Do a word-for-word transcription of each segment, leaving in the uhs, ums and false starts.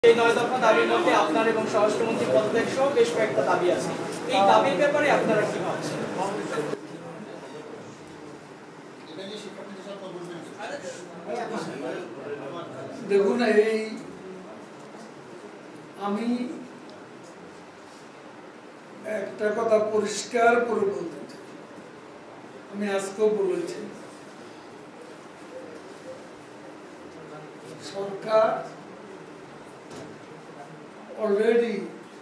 এই নয় দফা দাবির মধ্যে আপনার এবং স্বরাষ্ট্রমন্ত্রী পদত্যাগ সহ বেশ কয়েকটা দাবি আছে। এই দাবির ব্যাপারে আপনারা কি ভাবছেন? দেখুন, এই আমি একটা কথা পরিষ্কার করে বলতে চাই, আমি আজকেও বলেছি, সরকার অলরেডি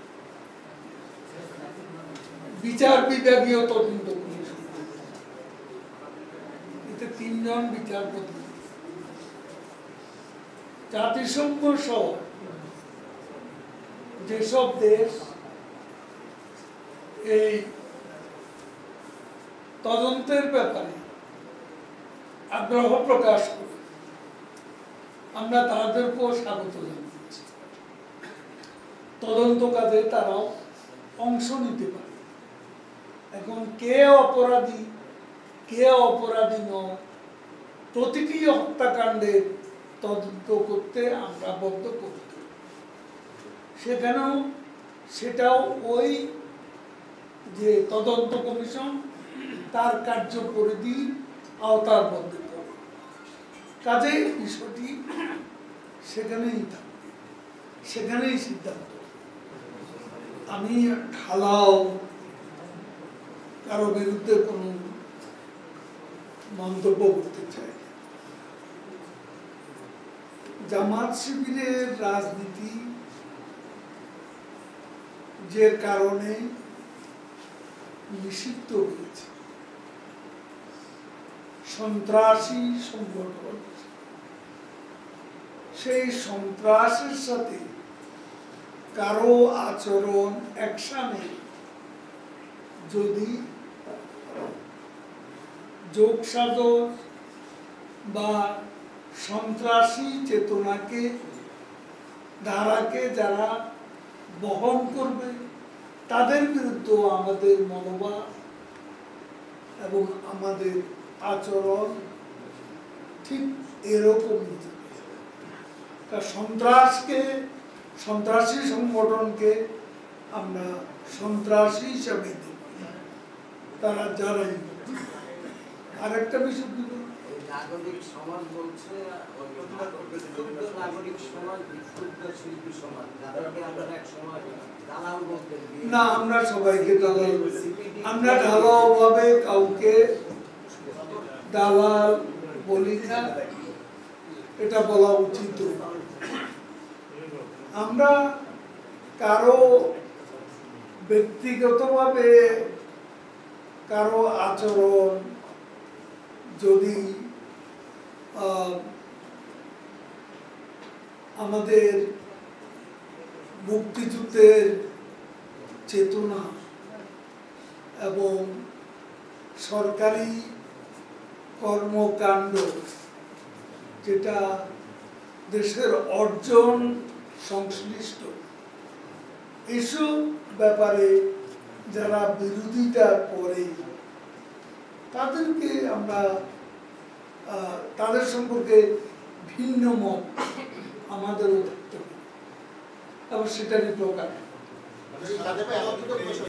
বিচার বিভাগীয় তদন্ত কমিশন, এতে তিনজন বিচারপতি, জাতিসংঘ সহ যেসব দেশ এই তদন্তের ব্যাপারে আগ্রহ প্রকাশ করে, আমরা তাদেরকেও স্বাগত জানাচ্ছি। তদন্ত কাজে তারাও অংশ নিতে পারে। এখন কে অপরাধী কে অপরাধী নয়, প্রতিটি হত্যাকাণ্ডের তদন্ত করতে আমরা বদ্ধ করতে, সেখানেও সেটাও ওই যে তদন্ত কমিশন তার কার্যপরিধি আওতাবদ্ধ করে, কাজেই বিষয়টি সেখানেই থাকবে, সেখানেই সিদ্ধান্ত। আমি ঢালাও কারো বিরুদ্ধে কোনো মন্তব্য করতে চাই। জামাত শিবিরের রাজনীতি যে কারণে নিষিদ্ধ হয়েছে, সন্ত্রাসী সংগঠন, সেই সন্ত্রাসের সাথে কারো আচরণ অ্যাকশনে যদি যোগসাজশ বা সন্ত্রাসী চেতনাকে ধারাকে যারা বহন করবে, তাদের বিরুদ্ধেও আমাদের মনোভাব এবং আমাদের আচরণ ঠিক এরকমই। সন্ত্রাসকে, সন্ত্রাসী সংগঠনকে আমরা সন্ত্রাসী হিসাবে দেখি, তারা যারাই। আরেকটা বিষয় কি, নাগরিক সমাজ বলছে নাগরিক সমাজ বিক্ষুব্ধ শিল্পী সমাজ, তাদেরকে আমরা এক সমাজ দালাল বলতে না, আমরা সবাইকে দালাল, আমরা ঢালাও ভাবে কাউকে দালাল বলি না, এটা বলা উচিত। আমরা কারো ব্যক্তিগতভাবে কারো আচরণ যদি আমাদের মুক্তিযুদ্ধের চেতনা এবং সরকারি কর্মকাণ্ড, যেটা দেশের অর্জন সংশ্লিষ্ট, এসব ব্যাপারে যারা বিরোধিতা করে, তাদেরকে আমরা তাদের সম্পর্কে ভিন্ন মত আমাদেরও থাকতে হবে, এবং সেটারই প্রকার।